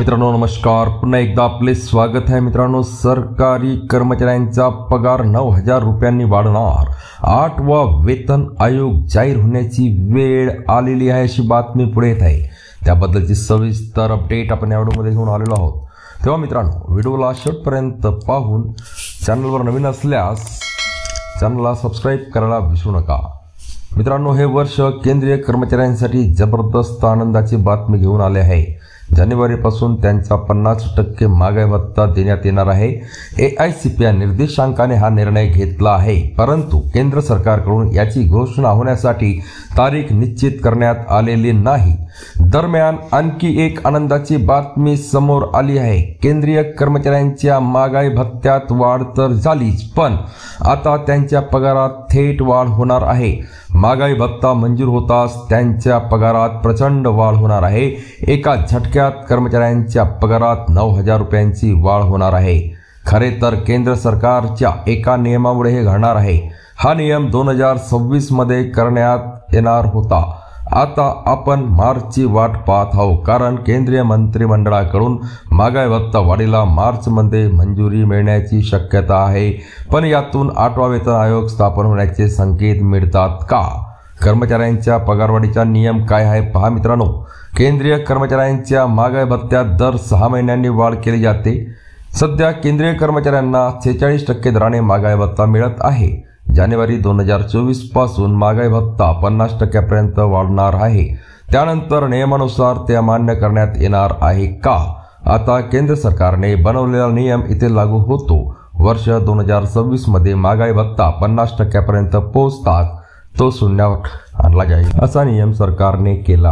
मित्रांनो नमस्कार, पुन्हा एकदा आपले स्वागत आहे। मित्रांनो, सरकारी कर्मचाऱ्यांचा पगार 9,000 रुपयांनी वाढणार, 8वा वेतन आयोग जाहीर होण्याची वेळ आलेली आहे अशी बातमी पुढे येत आहे। त्याबद्दलची सविस्तर अपडेट आपण या व्हिडिओमध्ये घेऊन आलेलो आहोत। तेव्हा मित्रांनो, व्हिडिओला शेवटपर्यंत पाहून चॅनलवर नवीन असल्यास चॅनलला सबस्क्राइब करायला विसरू नका। मित्रांनो, हे वर्ष केंद्रीय कर्मचाऱ्यांसाठी जबरदस्त आनंदाची बातमी घेऊन आले आहे। जानेवारीपासून त्यांचा 50% महागाई भत्ता देण्यात येणार आहे। AICPI निर्देशांकाने हा निर्णय घेतला आहे, परंतु केंद्र सरकारकडून याची घोषणा होण्यासाठी तारीख निश्चित करण्यात आलेली नाही। दरम्यान आणखी एक आनंदाची बातमी समोर आली आहे। केंद्रीय कर्मचाऱ्यांच्या महागाई भत्त्यात वाढ तर झालीच, पण आता त्यांच्या पगारात थेट वाढ होणार आहे। महागाई भत्ता मंजूर होताच त्यांच्या पगारात प्रचंड वाढ होणार आहे। एका झटक्यात कर्मचाऱ्यांच्या पगारात 9,000 रुपयांची वाढ होणार आहे। खरे तर केंद्र सरकारच्या एका नियमामुळे हे घडणार आहे। हा नियम 2026 मध्ये करण्यात येणार होता। आता आपण मार्चची वाट पाहत आहोत, कारण केंद्रीय मंत्रिमंडळाकडून महागाई भत्ता वाढीला मार्चमध्ये मंजुरी मिळण्याची शक्यता आहे। पण यातून 8वा वेतन आयोग स्थापन होण्याचे संकेत मिळतात का? कर्मचाऱ्यांच्या पगारवाढीचा नियम काय आहे पहा मित्रांनो। केंद्रीय कर्मचाऱ्यांच्या महागाई भत्त्यात दर 6 महिन्यांनी वाढ केली जाते। सध्या केंद्रीय कर्मचाऱ्यांना 46% दराने महागाई भत्ता मिळत आहे। जानेवारी 2024 पासून महागाई भत्ता 50% पर्यंत वाढणार आहे। त्यानंतर नियमानुसार ते अमान्य करण्यात येणार आहे का? आता केंद्र सरकारने बनवलेला नियम इथे लागू होतो। वर्ष 2026 मध्ये महागाई भत्ता 50% पर्यंत पोहोचताच तो शून्यावर आणला जाईल, असा नियम सरकारने केला।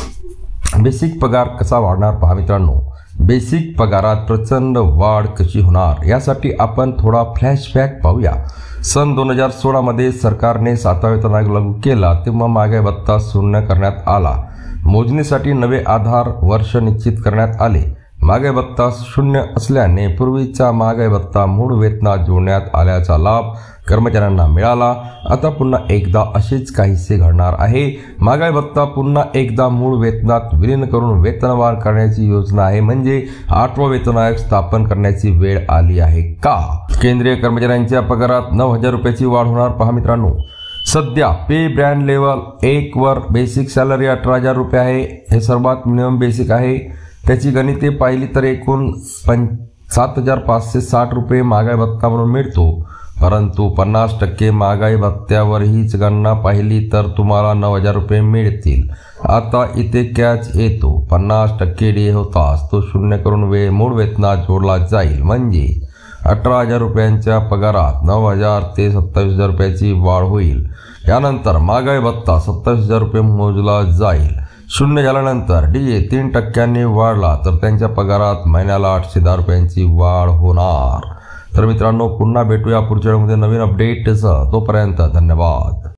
बेसिक पगार कसा वाढणार पहा मित्रांनो। बेसिक पगारात प्रचंड वाढ कशी होणार यासाठी आपण थोडा फ्लॅशबॅक पाहूया। सन 2016 मध्ये सरकारने 7वा वेतन आयोग लागू केला, तेव्हा महागाई भत्ता शून्य करण्यात आला। मोजणीसाठी नवे आधार वर्ष निश्चित करण्यात आले। महागाई भत्ता 0 असल्याने पूर्वीचा महागाई भत्ता मूळ वेतनात जोडण्यात आल्याचा लाभ कर्मचाऱ्यांना मिळाला। आता पुन्हा एकदा असेच काहीसे घडणार आहे। महागाई भत्ता पुन्हा एकदा मूळ वेतनात विलीन करून वेतनवाढ करण्याची योजना आहे, म्हणजे 8वा वेतन आयोग स्थापन करण्याची वेळ आली आहे का? केंद्रीय कर्मचाऱ्यांच्या पगारात 9,000 रुपयाची वाढ होणार पहा मित्रांनो। सध्या पे ब्रँड लेवल 1 वर बेसिक सॅलरी 18,000 रुपये आहे। हे सर्वात मिनिमम बेसिक आहे। त्याची गणिते पाहिली तर एकूण 7,560 रुपये महागाई भत्ता म्हणून मिळतो, परंतु 50% महागाई भत्त्यावर हीच गणना पाहिली तर तुम्हाला 9,000 रुपये मिळतील। आता इथे कॅच येतो, 50% डे होताच तो शून्य करून मूळ वेतनात जोडला जाईल, म्हणजे 18,000 रुपयांच्या पगारात 9,000 ते 27,000 रुपयाची वाढ होईल। यानंतर महागाई भत्ता 27,000 रुपये मोजला जाईल। शून्य झाल्यानंतर डीए 3% वाढला तर त्यांच्या पगारात महिन्याला 810 रुपयांची वाढ होणार। तर मित्रांनो, पुन्हा भेटूया पुढच्या व्हिडिओमध्ये नवीन अपडेटसह। तोपर्यंत धन्यवाद।